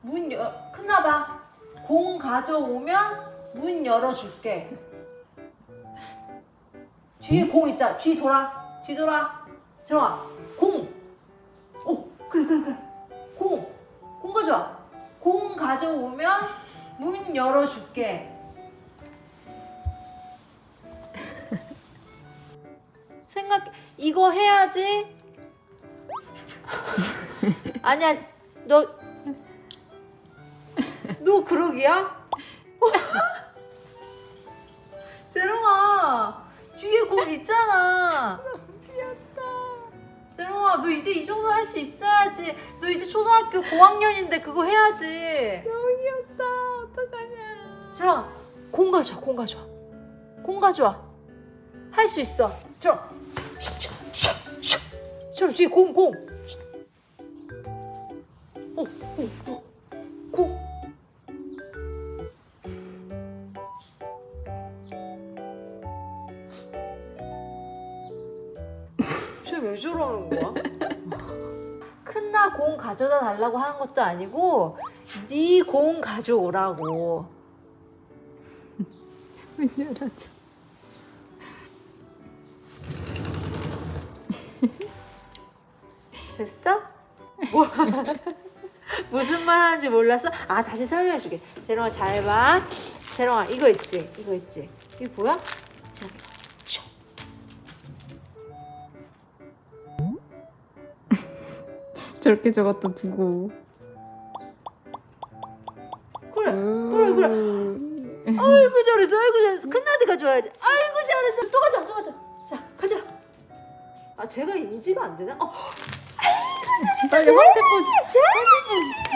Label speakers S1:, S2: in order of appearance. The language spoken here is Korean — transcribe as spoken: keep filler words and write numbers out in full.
S1: 문 열, 큰나봐. 공 가져오면 문 열어줄게. 뒤에 공 있자. 뒤 돌아. 뒤 돌아. 재롱아, 공. 오, 그래, 그래, 그래. 공. 공 가져와. 공 가져오면 문 열어줄게. 생각, 이거 해야지. 아니야, 너, 너 그러기야? 재롱아, 뒤에 공 있잖아.
S2: 귀엽다.
S1: 재롱아, 너 이제 이 정도 할 수 있어야지. 너 이제 초등학교 고학년인데 그거 해야지.
S2: 너무 귀엽다. 어떡하냐.
S1: 재롱아, 공 가져와, 공 가져와. 공 가져와. 할 수 있어. 재롱아, 재롱아, 뒤에 공, 공. 어, 어, 어, 공. 쟤 왜 저러는 거야? 큰나 공 가져다 달라고 하는 것도 아니고 네 공 가져오라고.
S2: 문 열어줘.
S1: 됐어? 뭐? 무슨 말 하는지 몰랐어? 아, 다시 설명해 줄게. 재롱아, 잘 봐. 재롱아, 이거 있지? 이거 있지? 이거 뭐야? 자, 슉.
S2: 저렇게 저것도 두고.
S1: 그래, 그래, 그래. 아이고 잘했어, 아이고 잘했어. 큰나한테 가져와야지. 아이고 잘했어. 또 가져, 또 가져. 자, 가져. 아, 제가 인지가 안 되나? 어. 아이고 잘했어.
S2: 빨리 화이트 포즈.
S1: 잘했어.